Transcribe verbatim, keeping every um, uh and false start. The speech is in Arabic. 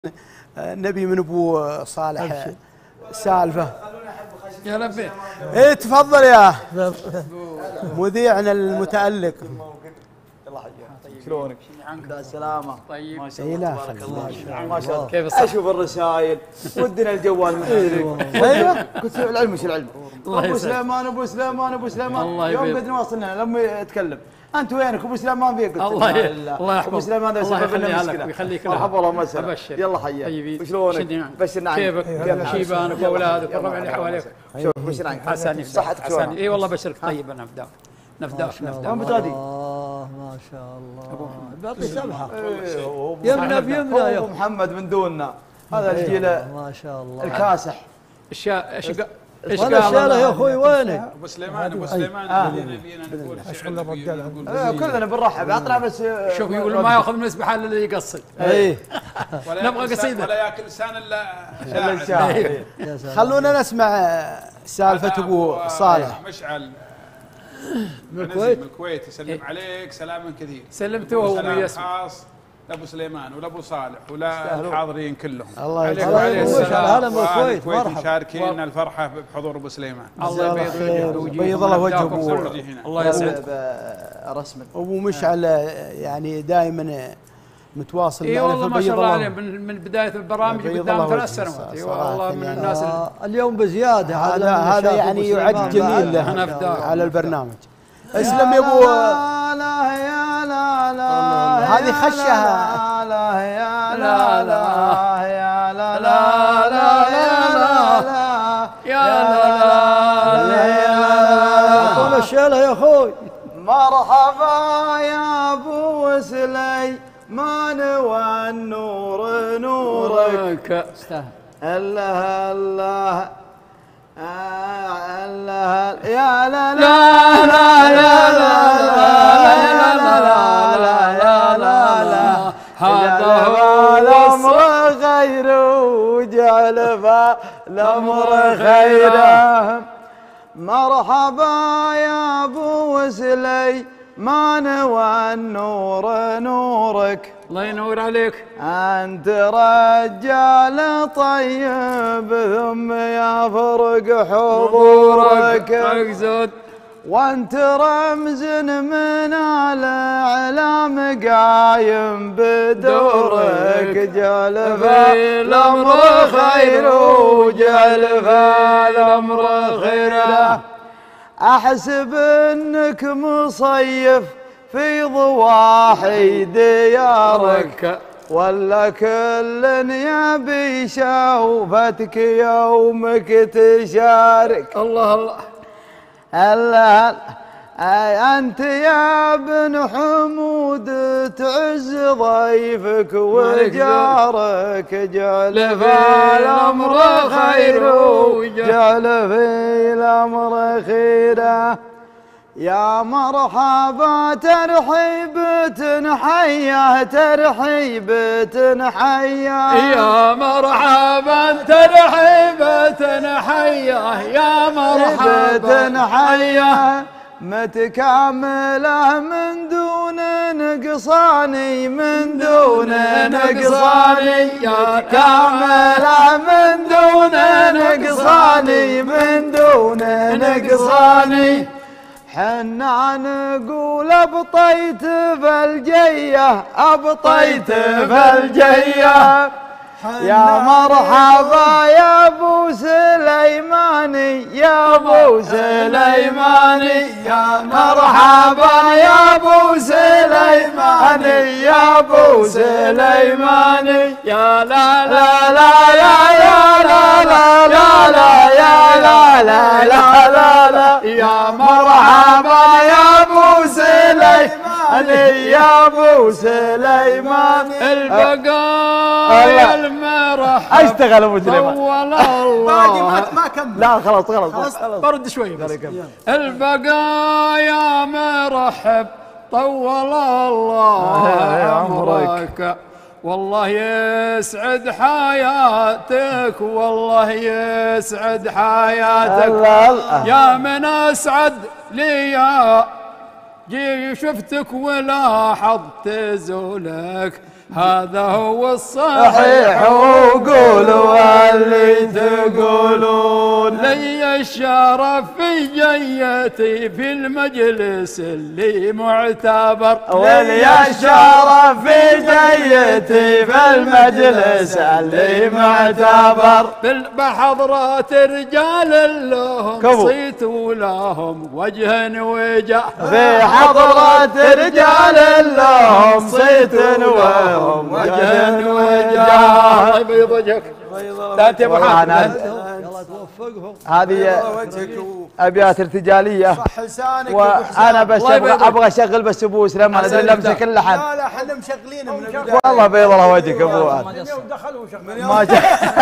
نبي من ابو صالح سالفه. يا لبي ايه تفضل يا مذيعنا المتألق. شلونك؟ بالسلامة. طيب ما شاء الله تبارك الله ما شاء الله. كيف الصحة؟ اشوف الرسائل ودنا الجوال من ايوه قلت العلم ايش العلم؟ الله ابو يسعدك. سليمان ابو سليمان ابو سليمان الله يوم يبيض. قد واصلنا لما يتكلم انت وينك ابو سليمان فيك؟ قلت الله لا ي- لا. الله يحفظك. ابو سليمان هذا الله سبب لنا يخليها لك مشكلة. ويخليك لها. مرحبا والله مسهلا. أبشر. يلا حياك. طيبين. وشلونك؟ شدني عنك. بشرنا عنك. كيفك؟ كيف شيبانك يلا. واولادك يلا. والربع اللي حواليك. شوف بشرنا عنك. حساني صحتك حساني. شلونك؟ اي والله بشرك طيب. انا نفداك نفداك وين نفداك. بتغادي؟ الله ما شاء الله بيعطي سمحه إيه، يمنا بيمنا هو يا أبو محمد من دوننا هذا الجيل ما شاء الله الكاسح. الشا ايش قا- ايش وانا قال الشارع يا الله؟ اخوي وينك؟ ابو سليمان ابو سليمان اللي نبينا نقول شعر نقول إيه، كلنا بنرحب اطلع بس. شوف يقول ما ياخذ من المسبحه الا اللي يقصد. ايه ولا نبغى ياكل قصيدة. ولا ياكل لسان الا إلا شاعر. الشاعر. يا سلام خلونا نسمع سالفة ابو صالح. مشعل من نزل الكويت من الكويت يسلم عليك سلاما كثير. سلمته وهو سلام يسمع. خاص لابو سليمان ولابو صالح ولا الحاضرين كلهم. الله عليكم يجزاك وعليه خير. السلام. هلا من وأهل الكويت. الكويت مرحبا. مشاركين الفرحه بحضور ابو سليمان. الله يبيض خير. وجهه ويجيب بيض الله وجه ونبداكم أبو- كلكم. الله يسعدك. رسما. ابو مشعل يعني دائما متواصل اي معنا والله ما شاء فبيض الله عليه من من بدايه البرامج بيض قدام الله ثلاث وجهه سنوات. اي صراحة والله من يعني. الناس اللي آه، اليوم بزياده هذا على هذا النشاط يعني أبو يعد سليمان جميل بعد. له نفداك. على البرنامج. اسلم يا ابو لا لا يا لا لا هذه خشها. لا لا يا لا لا لا يا لا لا لا لا لا يا يا لا لا اعطونا الشيله يا اخوي مرحبا يا ابو سليمان والنور نورك نورك استاهل. الله الله الله يا لا لا لا لا لا لا لا لا لا لا لا هذا هو الامر خير وجعل الامر خيره. مرحبا يا ابو سليمان والنور نورك الله ينور عليك. أنت رجال طيب ثم يفرق حضورك اقصد وانت رمز من الاعلام قايم بدورك جعل في الامر خير وجعل في الامر خير. احسب انك مصيف في ضواحي ديارك ولا كل يبي شوفتك يومك تشارك. الله الله هلا أنت يا ابن حمود تعز ضيفك وجارك جعل في الأمر خير جعل في الأمر خيره. يا مرحبا ترحيبة حياه ترحيبة حياه يا مرحبا ترحيبة حياه يا مرحبا حياه متكاملة من دون نقصاني من دون نقصاني كاملة من دون نقصاني من دون نقصاني. حنا نقول ابطيت بالجيه ابطيت بالجيه. يا مرحبا يا ابو سليماني يا ابو سليماني يا مرحبا يا ابو سليماني يا ابو سليماني. يا لا لا لا يا لا لا لا لا يا لا لا لا لا يا مرحبا يا ابو سليماني يا ابو سليمان. البقايا المرح اشتغل ابو سليمان طول باقي الله. ما ما كمل. لا خلاص خلاص خلاص برد شوي بس. البقايا مرحب طول الله عمرك والله يسعد حياتك والله يسعد حياتك. يا من اسعد لي يا جي شفتك ولاحظت زولك هذا هو الصحيح صحيح وقولوا اللي تقولون. لي الشرف في جيتي في المجلس اللي معتبر، ولي الشرف في جيتي في المجلس اللي معتبر، بحضرات رجال لهم صيت ولهم وجه وجه، في حضرة رجال لهم صيت وهم وجه وجه. الله يبيض وجهك. انت يا ابو حامد يلا توفقهم. هذه ابيات ارتجاليه صح لسانك وانا بس ابغى اشغل بس ابو سليمان ادري لمسك اللحن. لا لا احنا مشغلينه من البدايه والله بيض الله وجهك ابو. ما دخلوا شغل ما